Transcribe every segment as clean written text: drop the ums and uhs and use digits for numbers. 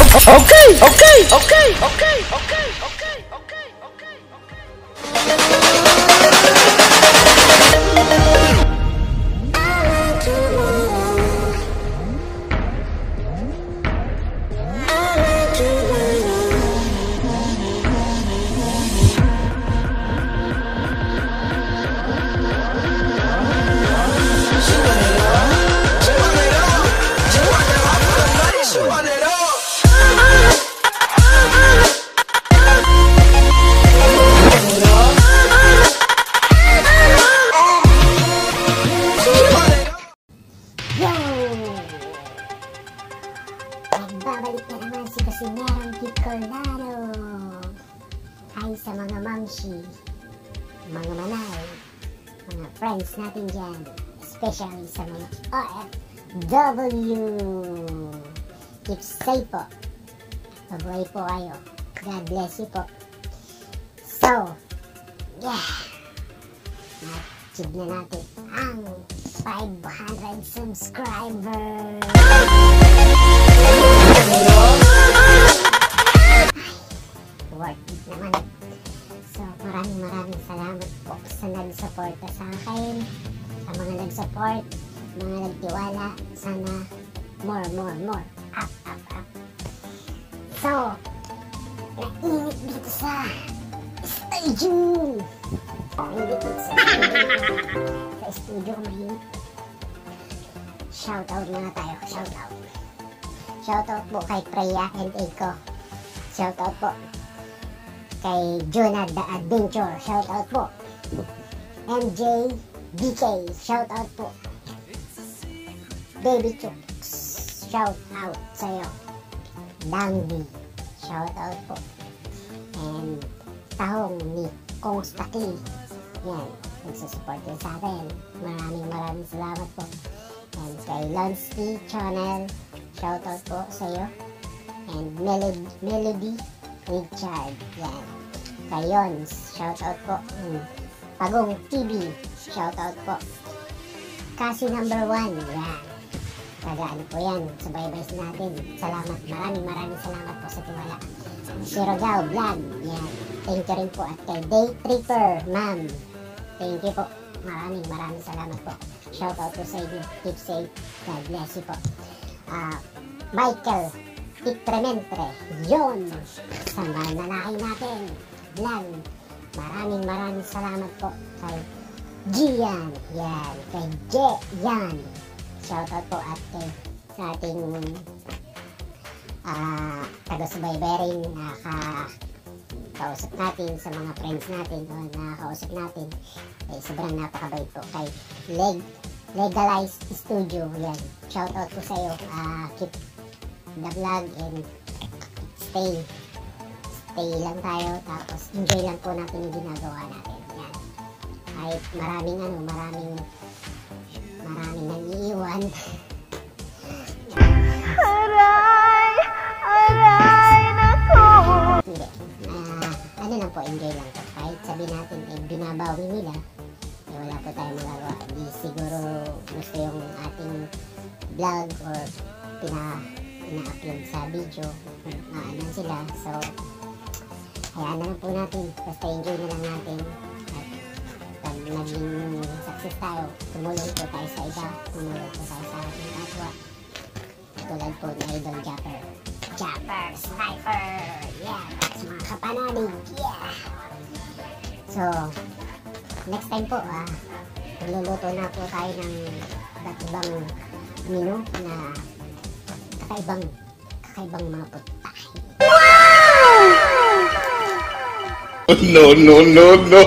Nagbabalik na naman si Kusinerong Kid Cordaro. Hi sa mga mamshi, mga manay, mga friends natin dyan, especially sa mga OFW. Keep safe po. Mabuhay po kayo. God bless you po. So, yeah. Na-achieve na natin ang 500 subscribers. Worth it naman. So, maraming salamat po sa nag-suporta sa akin, sa mga nag-support, mga nagtiwala. Sana more. Up. So, nainit dito sa studio. Sa studio mainit. Shoutout muna tayo. Shoutout po kay Freya and Eiko. Shoutout po kay Jonah the Adventure. Shoutout po MJ BK. Shoutout po Baby Chooks. Shoutout sa'yo Dangby. Shoutout po. And Tahong ni Kongstaki. Yan, nagsusupport din sa atin. Maraming salamat po. And kay Lonsky Channel, shoutout po sa iyo. And Melody Richard, yan. Kay Yons, shoutout po. Pagong TV, shoutout po. Kasi number 1, yan. Tagaan po yan, subaybay natin. Salamat, maraming salamat po sa tiwala. Sirogao Vlog, yan. Thank you rin po. At kay Day Tripper, ma'am, thank you po. Maraming salamat po. Shoutout po sa inyo. Keep safe. God bless you po. Michael Itrementre, yon sa mananakay natin vlog. Maraming salamat po kay Gian, yan, kay Je, yan. Shoutout po at kay sa ating taga-subaybay rin, kausap natin sa mga friends natin o nakakausap natin. Sobrang napakabait po kay Legalized Studio, yan. Shoutout po sa iyo. Keep the vlog and stay lang tayo, tapos enjoy lang po natin yung ginagawa natin, yan. Kahit maraming nag-iiwan. Aray nako. Hindi, ano lang po, enjoy lang po. Kahit sabihin natin binabawi nila, wala po tayong magagawa. Hindi siguro gusto yung ating vlog or pina-upload sa video, ano sila. So hayaan na lang po natin, basta enjoy na lang natin. At pag naging success tayo, tumulong po tayo sa iba, tumulong po tayo sa ating kapwa, tulad po ni Idol Japper Sniper, yeah, that's mga kapanalig, yeah. So next time po, magluluto na po tayo ng iba't ibang menu na kakaibang mga putahe. No.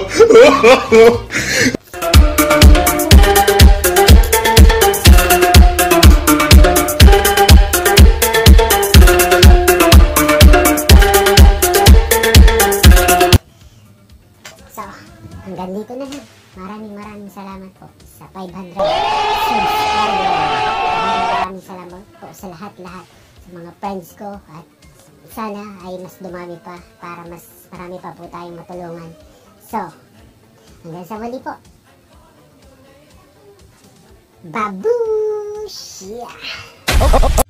So, hanggang dito na lang. Maraming salamat po sa 500 subscribers. Maraming salamat po sa lahat sa mga friends ko, at sana ay mas dumami pa para mas marami pa po tayong matulungan. So, hanggang sa muli po. Babush! Yeah!